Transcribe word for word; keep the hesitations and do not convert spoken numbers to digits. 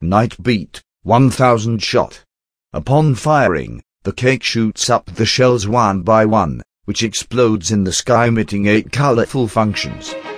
Night Beat, one thousand shot. Upon firing, the cake shoots up the shells one by one, which explodes in the sky emitting eight colorful functions.